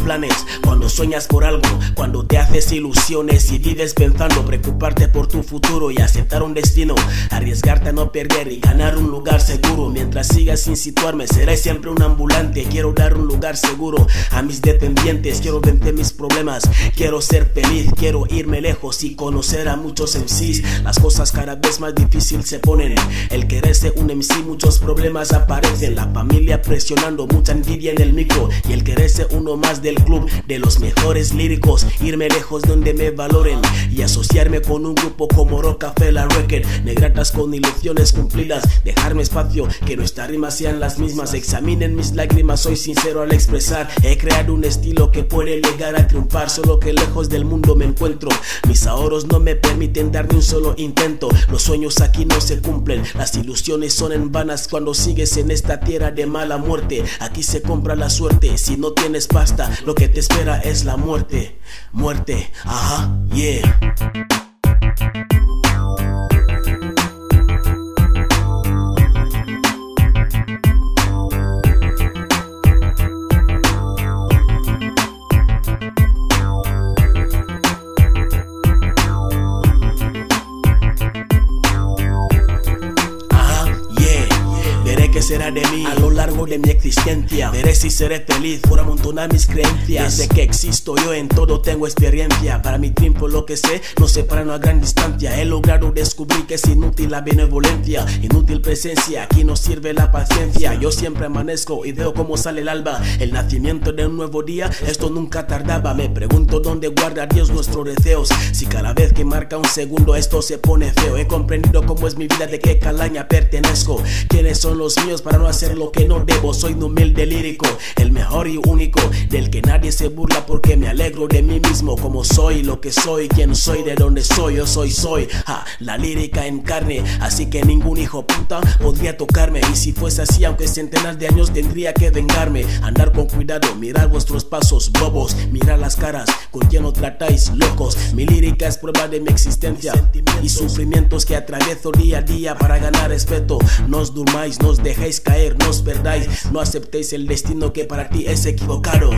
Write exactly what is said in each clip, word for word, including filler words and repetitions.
planes, cuando sueñas por algo, cuando te haces ilusiones y vives pensando preocuparte por tu futuro y aceptar un destino, arriesgarte a no perder y ganar un lugar seguro. Mientras sigas sin situarme, seré siempre un ambulante. Quiero dar un lugar seguro a mis dependientes, quiero vencer mis problemas, quiero ser feliz, quiero irme lejos y conocer a muchos M Cs. Las cosas cada vez más difícil se ponen, el quererse un M C muchos problemas aparecen, la familia presionando, mucha envidia en el micro y el quererse uno más del club de los mejores líricos. Irme lejos donde me valoren y asociarme con un grupo como Rockefeller Record, negratas con ilusiones cumplidas, dejarme espacio, que nuestras rimas sean las mismas. Examinen mis lágrimas, soy sincero al expresar, he creado un estilo que puede llegar a triunfar, solo que lejos del mundo me encuentro. Mis ahorros no me permiten dar ni un solo intento, los sueños aquí no se cumplen, las ilusiones son en vanas cuando sigues en esta tierra de mala muerte. Aquí se compra la suerte, si no tienes pasta, lo que te espera es la muerte. Muerte, ajá, yeah. ¿Qué será de mí a lo largo de mi existencia? Veré si seré feliz por amontonar mis creencias. Desde que existo yo en todo tengo experiencia. Para mi triunfo lo que sé nos separa a una gran distancia. He logrado descubrir que es inútil la benevolencia, inútil presencia, aquí no sirve la paciencia. Yo siempre amanezco y veo cómo sale el alba, el nacimiento de un nuevo día, esto nunca tardaba. Me pregunto dónde guarda Dios nuestros deseos, si cada vez que marca un segundo esto se pone feo. He comprendido cómo es mi vida, de qué calaña pertenezco, quiénes son los míos para no hacer lo que no debo. Soy un humilde lírico, el mejor y único, del que nadie se burla porque me alegro de mí mismo. Como soy, lo que soy, quién soy, de dónde soy, yo soy, soy ja, la lírica en carne, así que ningún hijo puta podría tocarme. Y si fuese así, aunque centenas de años tendría que vengarme. Andar con cuidado, mirar vuestros pasos bobos, mirar las caras con quien no tratáis locos. Mi lírica es prueba de mi existencia y sufrimientos que atravieso día a día para ganar respeto. No os durmáis, no os dejéis caer, no os perdáis, no aceptéis el destino que para ti es equivocado.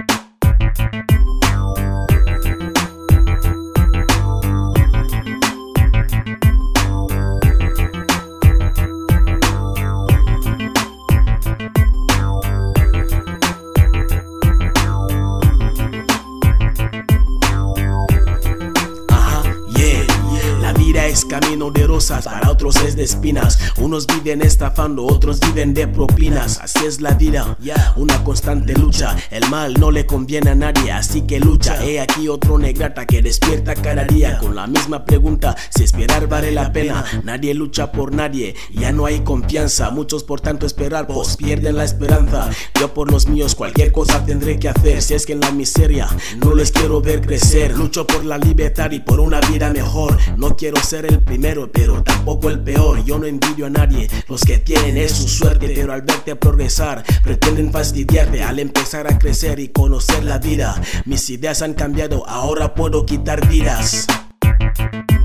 Es camino de rosas, para otros es de espinas. Unos viven estafando, otros viven de propinas. Así es la vida, una constante lucha. El mal no le conviene a nadie, así que lucha. He aquí otro negrata que despierta cada día con la misma pregunta, si esperar vale la pena. Nadie lucha por nadie, ya no hay confianza. Muchos por tanto esperar, pues pierden la esperanza. Yo por los míos cualquier cosa tendré que hacer, si es que en la miseria no les quiero ver crecer. Lucho por la libertad y por una vida mejor. No quiero ser el primero, pero tampoco el peor. Yo no envidio a nadie, los que tienen es su suerte, pero al verte progresar pretenden fastidiarte. Al empezar a crecer y conocer la vida, mis ideas han cambiado, ahora puedo quitar vidas.